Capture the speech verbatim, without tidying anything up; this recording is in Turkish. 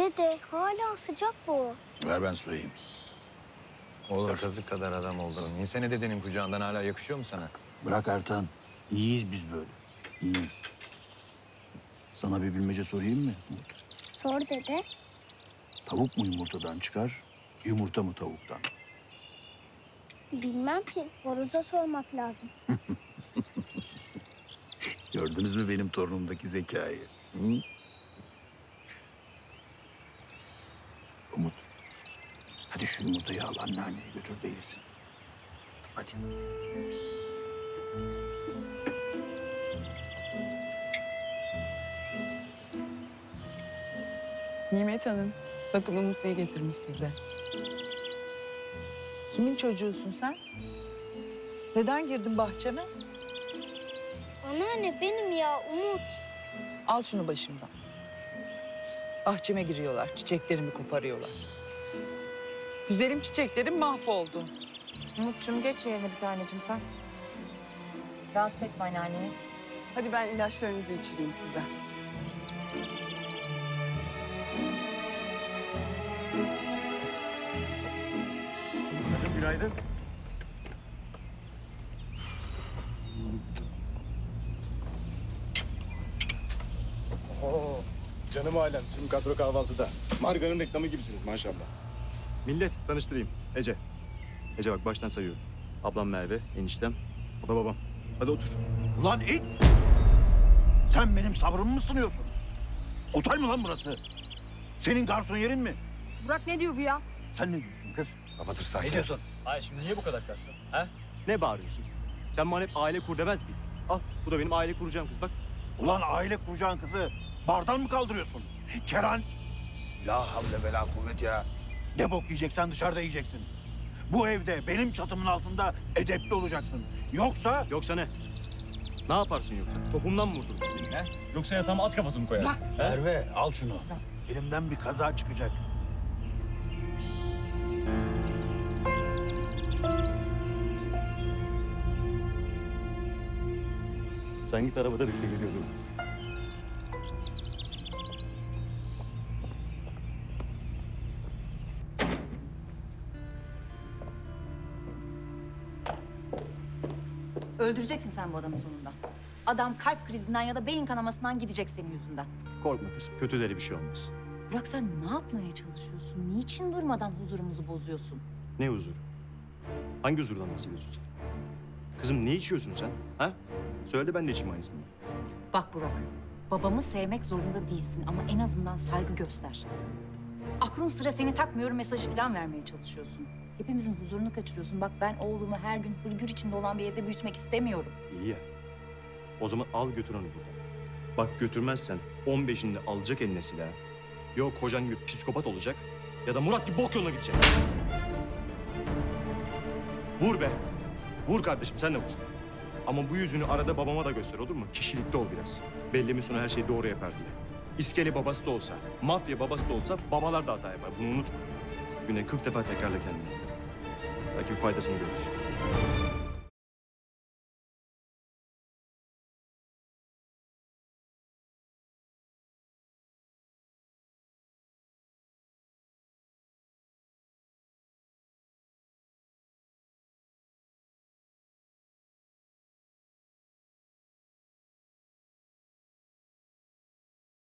Dede hala sıcak bu. Ver ben soyayım. Oğlum kazık kadar adam oldun. İnsene dedenin kucağından hala yakışıyor mu sana? Bırak Ertan. İyiyiz biz böyle. İyiyiz. Sana bir bilmece sorayım mı? Sor dede. Tavuk mu yumurtadan çıkar, yumurta mı tavuktan? Bilmem ki. Horoza sormak lazım. Gördünüz mü benim torunumdaki zekayı? Hı? Umut, hadi şu yumurtayı al anneanneye götür de yesin. Hadi. Nimet Hanım, bakın Umut ne getirmiş size. Kimin çocuğusun sen? Neden girdin bahçeme? Anneanne benim ya Umut. Al şunu başımdan. Bahçeme giriyorlar, çiçeklerimi koparıyorlar. Güzelim çiçeklerim mahvoldu. Umut'cum geç yerine bir tanecim sen. Rahatsız etme anneanneyi. Hadi ben ilaçlarınızı içireyim size. Günaydın. Oo, canım ailem. Tüm kadro kahvaltıda. Marganın reklamı gibisiniz maşallah. Millet tanıştırayım. Ece. Ece bak baştan sayıyorum. Ablam Merve, eniştem, o da babam. Hadi otur. Ulan it! Sen benim sabrımı mı sınıyorsun? Otel mi lan burası? Senin garson yerin mi? Burak ne diyor bu ya? Sen ne diyorsun kız? Kapatırsan Ne diyorsun? Hayır şimdi niye bu kadar kassın? Ha? Ne bağırıyorsun? Sen bana hep aile kur demez miydin? Al bu da benim aile kuracağım kız bak. Ulan aile kuracağın kızı bardan mı kaldırıyorsun? Keran! La havle ve la kuvvet ya. Ne bok yiyeceksen dışarıda yiyeceksin. Bu evde benim çatımın altında edepli olacaksın. Yoksa... Yoksa ne? Ne yaparsın yoksa? Topundan mı vurdurursun beni he? Yoksa yatağıma at kafası mı koyarsın? Merve al şunu. Elimden bir kaza çıkacak. Sen git arabada bekle geliyorum. Öldüreceksin sen bu adamı sonunda. Adam kalp krizinden ya da beyin kanamasından gidecek senin yüzünden. Korkma kızım. Kötüleri bir şey olmaz. Burak sen ne yapmaya çalışıyorsun? Niçin durmadan huzurumuzu bozuyorsun? Ne huzuru? Hangi huzurdan bahsediyorsun sen? Kızım ne içiyorsun sen? Ha? Söyle de ben de içeyim aynısını. Bak Burak, babamı sevmek zorunda değilsin ama en azından saygı göster. Aklın sıra seni takmıyorum mesajı falan vermeye çalışıyorsun. Hepimizin huzurunu kaçırıyorsun. Bak ben oğlumu her gün hırgür içinde olan bir evde büyütmek istemiyorum. İyi ya. O zaman al götür onu buradan. Bak götürmezsen on beşinde alacak eline silahı. Yok kocan gibi psikopat olacak ya da Murat gibi bok yoluna gidecek. Vur be. Vur kardeşim sen de vur. Ama bu yüzünü arada babama da göster olur mu? Kişilikli ol biraz. Belli mi sonra her şeyi doğru yapar diye. İskele babası da olsa, mafya babası da olsa babalar da hata yapar. Bunu unutma. Güne kırk defa tekrarla kendini. Belki bir faydasını görürsün.